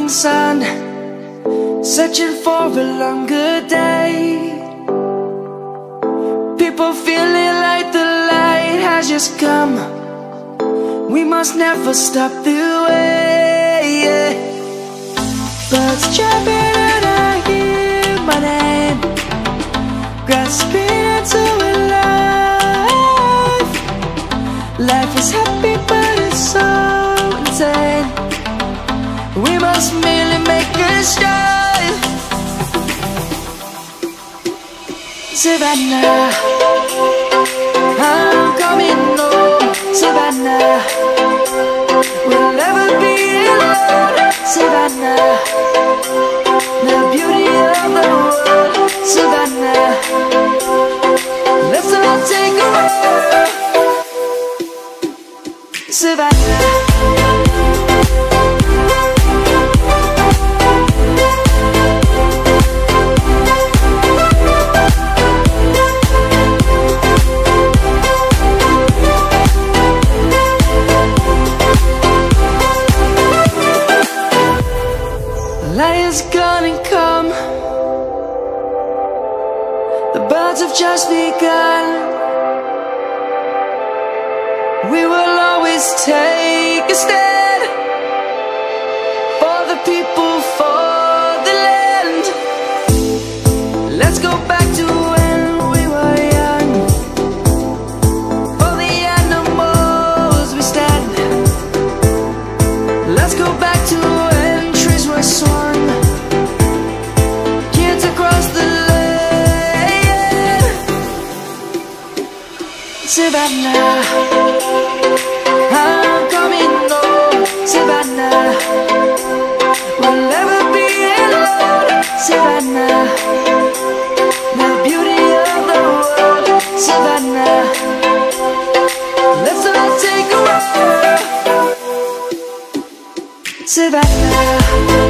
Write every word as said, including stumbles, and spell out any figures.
morning sun, searching for a longer day. People feeling like the light has just come. We must never stop the way, yeah. Birds chirping and I hear my name, grasping into a life. Life is happy but it's so insane. We must merely make a start. Savannah, I'm coming home. Savannah, we'll never be alone. Savannah, the beauty of the world. Savannah, let's all take a walk. Savannah, light is gonna come. The birds have just begun. We will always take a stand for the people, for the land. Let's go back to when we were young. For the animals we stand. Let's go back to when trees were swung, kids across the land. Savannah, I'm coming home. Savannah, we'll never be alone. Savannah, the beauty of the world. Savannah, let's all take a walk. Savannah.